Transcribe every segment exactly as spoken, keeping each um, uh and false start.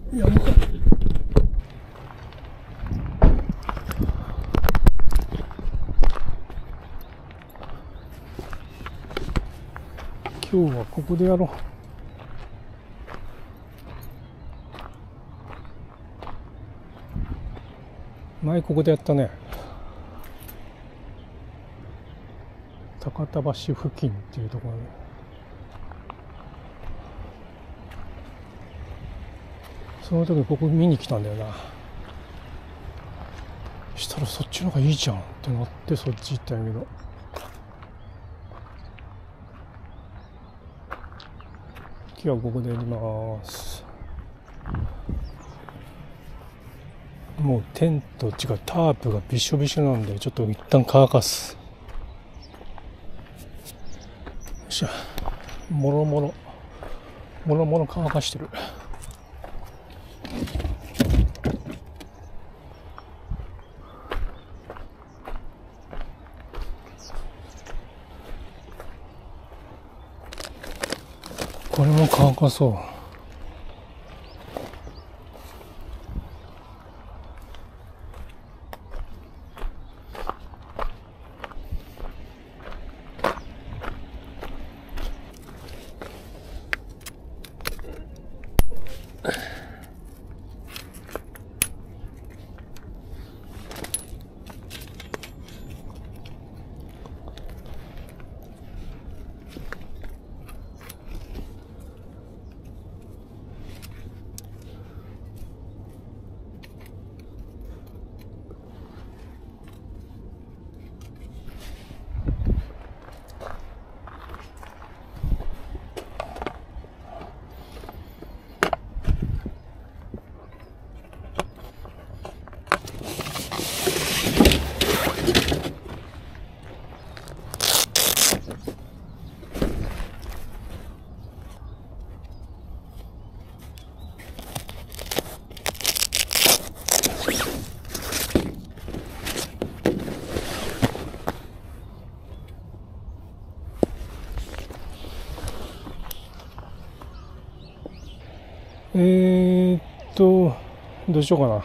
やばい。今日はここでやろう。前ここでやったね。高田橋付近っていうところで、その時ここ見に来たんだよな。したらそっちの方がいいじゃんってなってそっち行ったんやけど、今日はここでやります。もうテント違うタープがびしょびしょなんで、ちょっと一旦乾かす。よっしゃ、もろもろもろもろ乾かしてる。これも乾かそう。えーっとどうしようかな。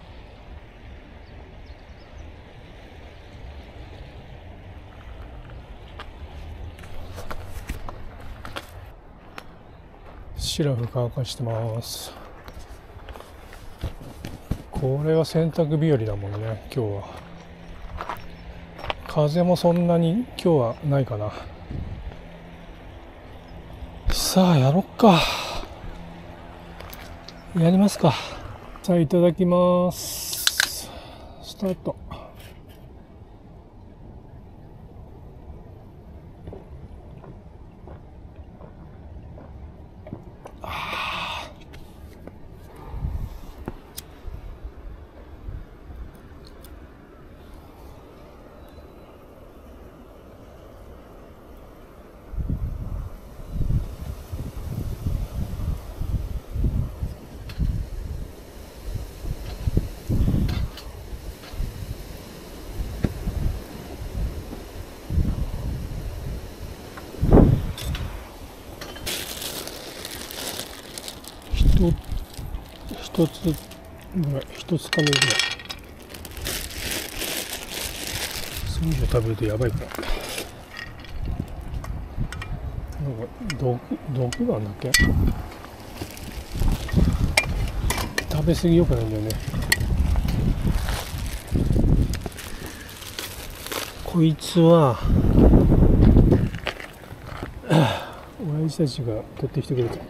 シラフ乾かしてます。これは洗濯日和だもんね今日は。風もそんなに今日はないかな。さあやろっか。やりますか。さあいただきます。スタート。一つぐらい、一つかみぐらい。それ以上食べるとやばいから。なんか毒毒なんだっけ。食べ過ぎよくないんだよね。こいつは親父たちが取ってきてくれた。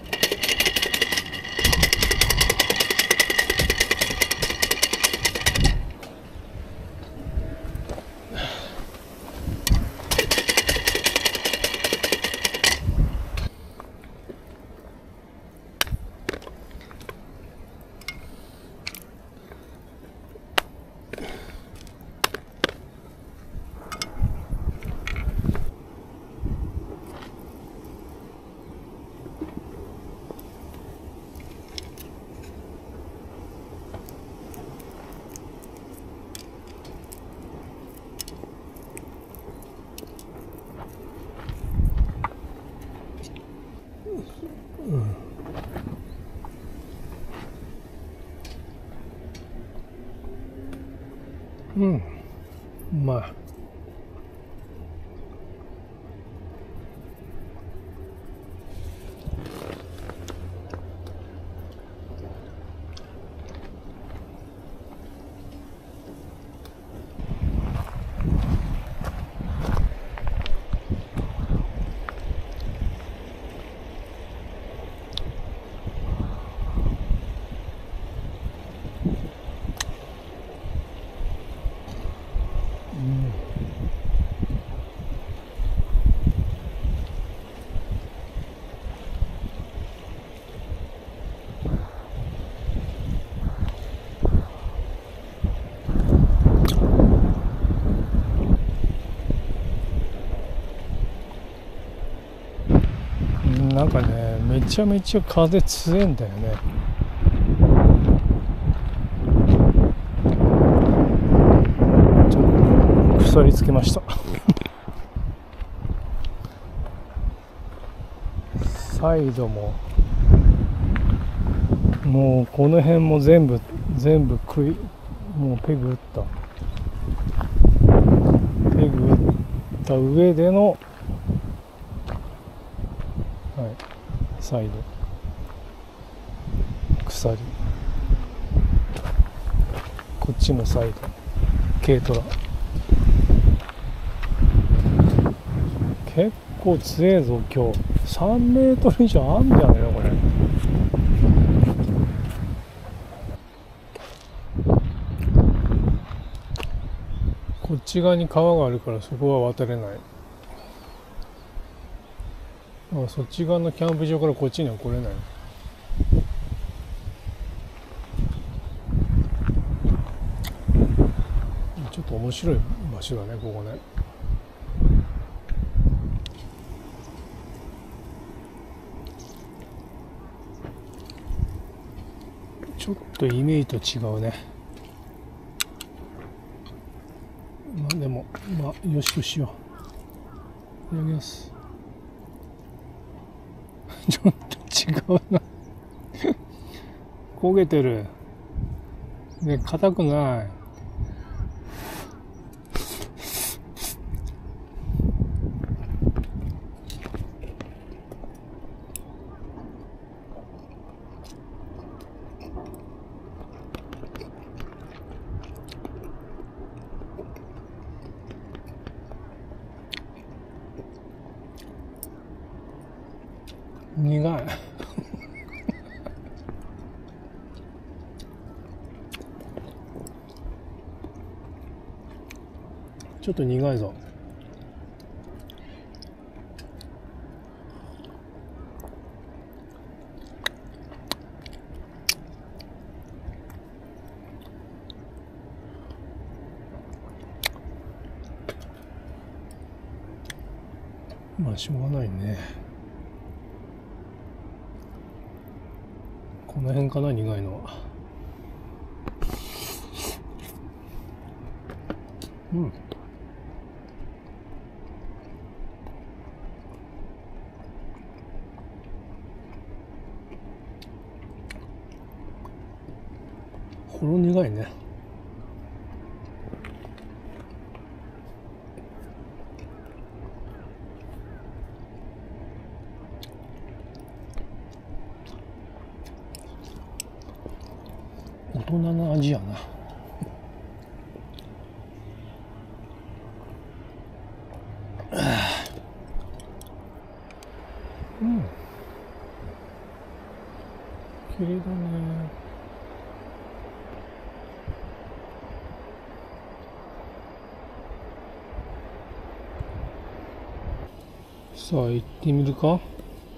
うん、うまい。なんかね、めちゃめちゃ風強いんだよね。ちょっと鎖つけましたサイドももうこの辺も全部全部食い、もうペグ打ったペグ打った上での、はい、サイド鎖、こっちもサイド軽トラ、結構強えぞ今日。さんメートル以上あんじゃないのこれ。こっち側に川があるからそこは渡れない。あ、そっち側のキャンプ場からこっちには来れない。ちょっと面白い場所だねここね。ちょっとイメージと違うね。まあでもまあよしとしよう。いただきます。ちょっと違うな焦げてるで、硬くない。苦いちょっと苦いぞ。まあしょうがないね。この辺かな、苦いのは。うん。ほろ苦いね。大人の味やな。うん。綺麗だね。さあ行ってみるか。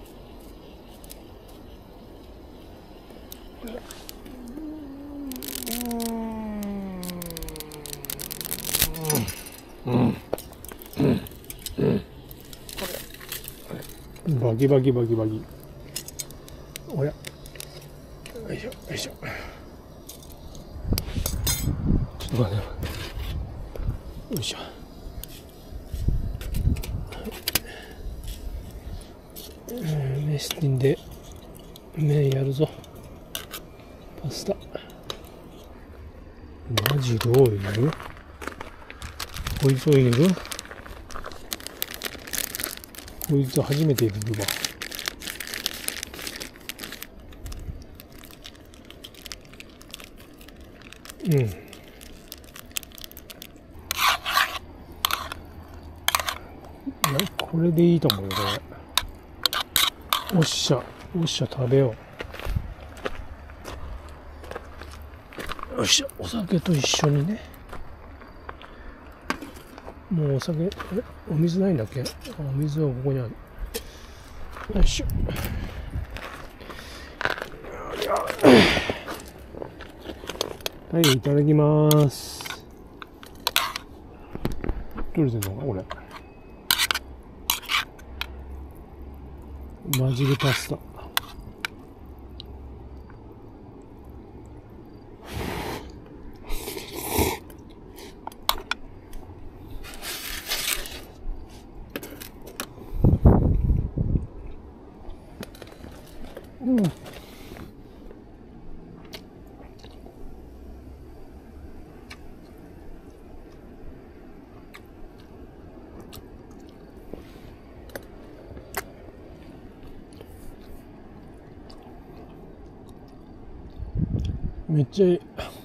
バキバキバキバキ。おや。よいしょよいしょ。ちょっと待って。よいしょ。メスティンで麺やるぞ。パスタ。マジどういう？ こいつを入れる。こいつ初めて入れるわ。うん。いや、これでいいと思うよ、これ。おっしゃ、おっしゃ、食べよう。よっしゃ、お酒と一緒にね。もうお酒、え、お水ないんだっけ？お水はここにある。よいしょ。はい、いただきます。どれでんのかこれ。バジルパスタ。うん。めっちゃいい。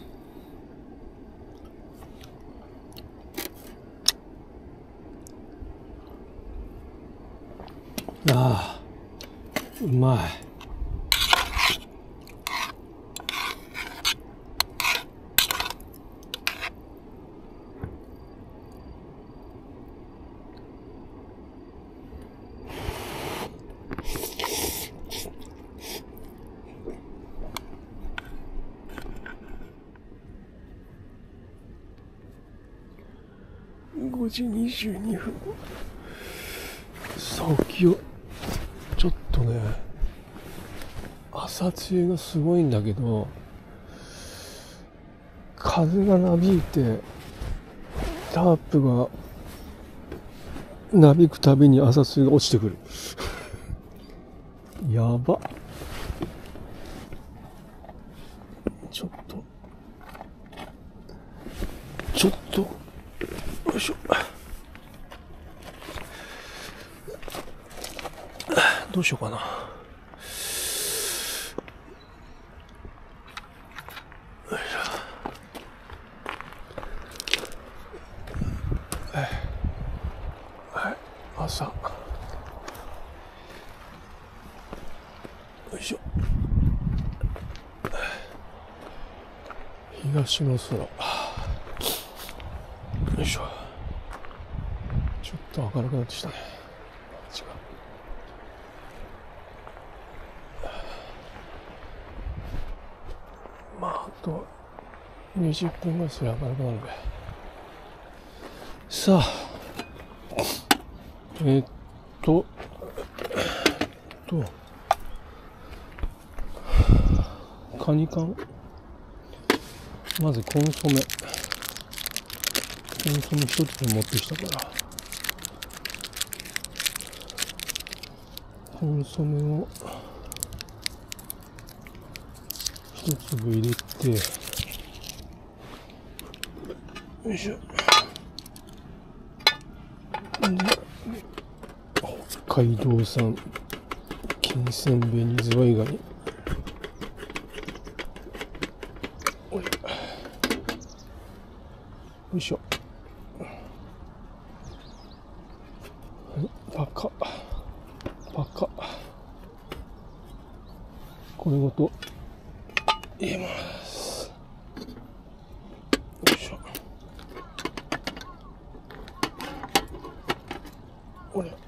ああ、うまい。ごじにじゅうにふん。先をちょっとね、朝露がすごいんだけど、風がなびいてタープがなびくたびに朝露が落ちてくる。やば。ちょっとちょっとよいしょ。どうしようかな。はい、朝。よいしょ。東の空。よいしょ。ちょっと明るくなってきたね。違う。まあ、あとにじゅっぷんぐらいすれば明るくなるべ。さあ、えー、っと、えっと、カニ缶。まずコンソメ。コンソメ一つ持ってきたから。コンソメを一粒入れて、よいしょ。北海道産金鮮紅ズワイガニ。よいしょ。パカパカ。これごと入れます。よいしょ。おれ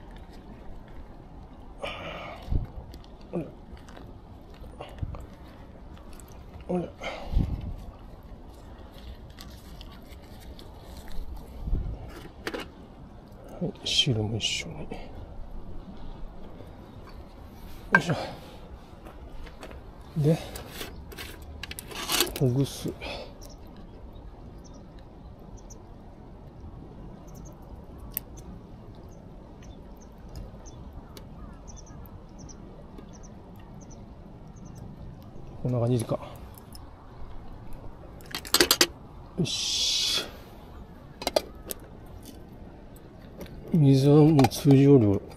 おれおれ。はい、汁も一緒に。よいしょ。で、ほぐす。こんな感じか。よし。 水はもう通常量。よ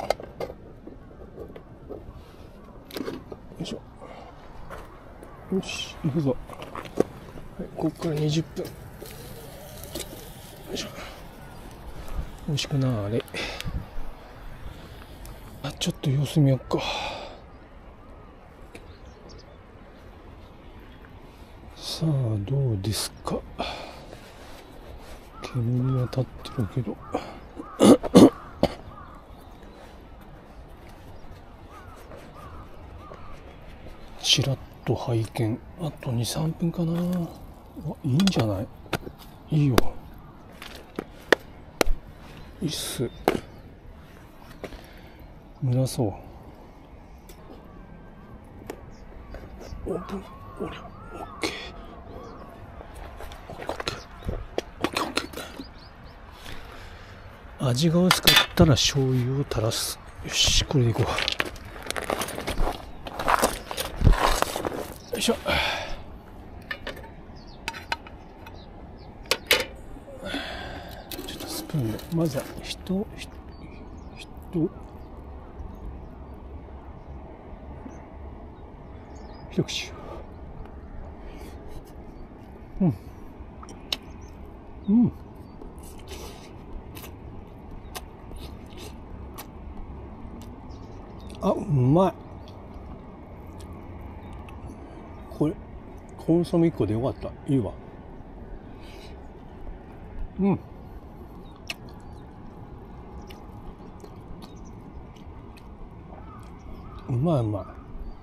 いしょ。よし、行くぞ。はい、ここからにじゅっぷん。よいしょ。美味しくなーれ。あ、ちょっと様子見よっか。さあ、どうですか。煙は立ってるけど。ちらっと拝見。あとに、さんぷんかな。いいんじゃない？いいよ。いいっす。蒸らそう。オープン。おりゃ、オッケー。オッケー、オッケー、オッケー、オッケー。味が薄かったら醤油を垂らす。よし、これでいこう。よいしょ。ちょっとスプーンで、まずは、ひと、ひと、ひと、一口。うん。うん。あ、うまい。これ、コンソメいっこでよかった。いいわ。うん。うまいうまい。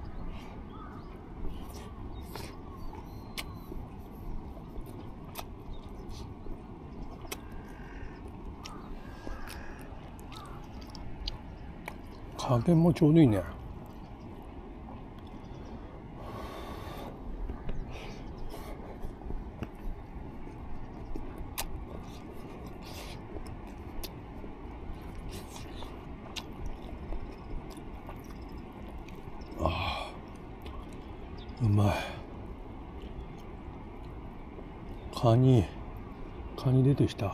加減もちょうどいいね。ああ、うまい。カニ、カニ出てきた。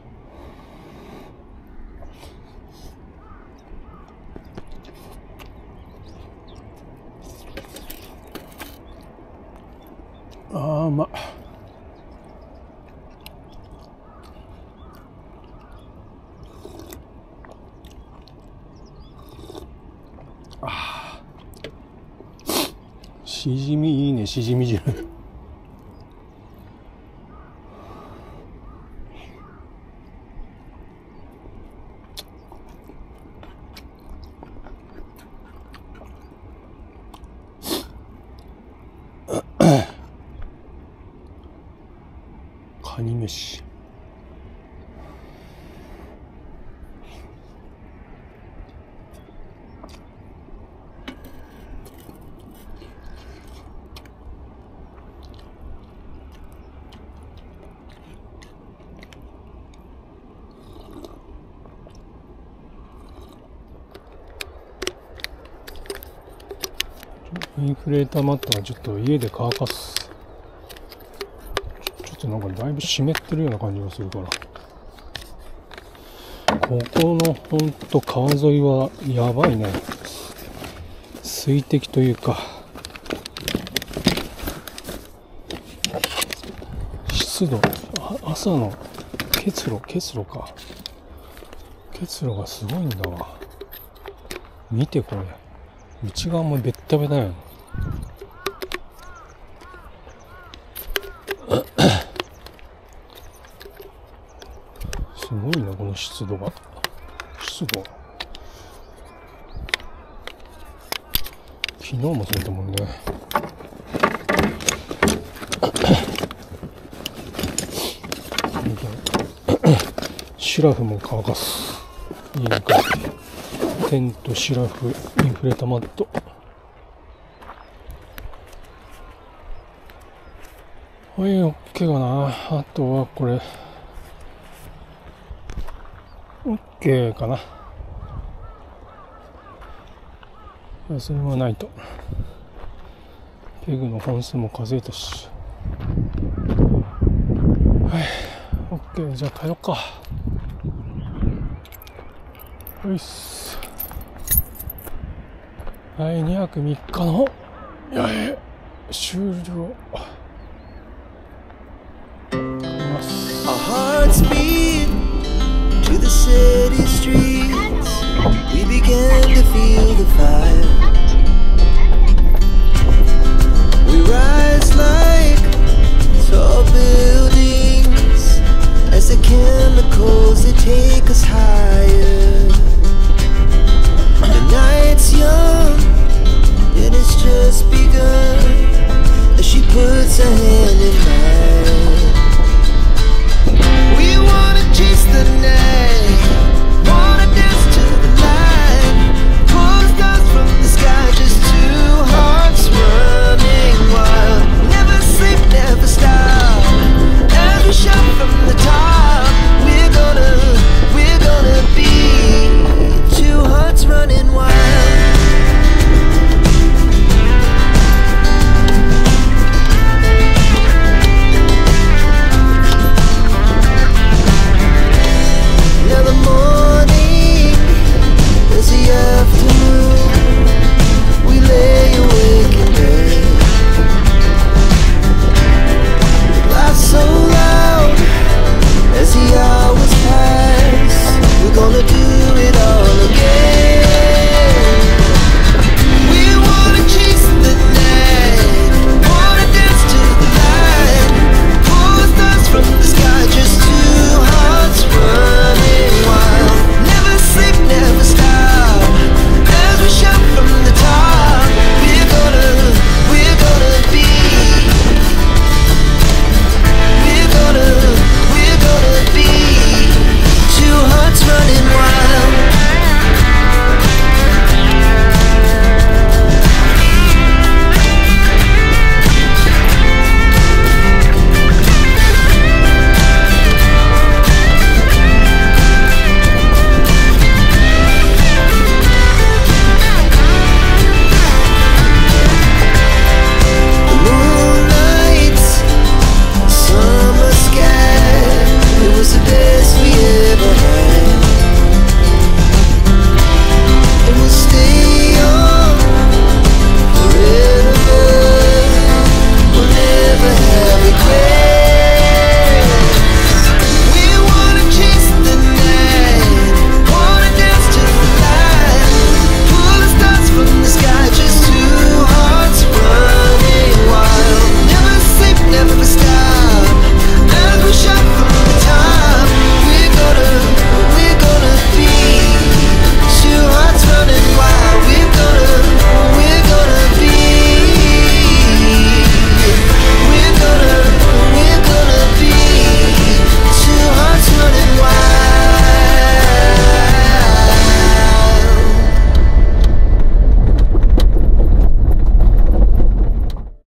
ああ、うまっ。ああ、しじみいいね、しじみ汁。カニ飯。インフレーターマットはちょっと家で乾かす。ちょっとなんかだいぶ湿ってるような感じがするから。ここのほんと川沿いはやばいね。水滴というか、湿度、朝の結露、結露か。結露がすごいんだわ。見てこれ。内側もベッタベタやん。すごいな、この湿度が。湿度。昨日もそうだもんね。シュラフも乾かす。いいね、テント、シュラフ、インフレーターマット。はい、オッケーかな。あとはこれ。オッケーかな。それはないと。ペグの本数も数えたし。はい、オッケー。じゃあ帰ろうか。 よいっす。はい、にはくみっかの八重終了。 Our hearts beat to the city streets. We began to feel the fire. We rise like tall buildings as the chemicals they take us higher. The night's young and it's just begun as she puts her hand in mine.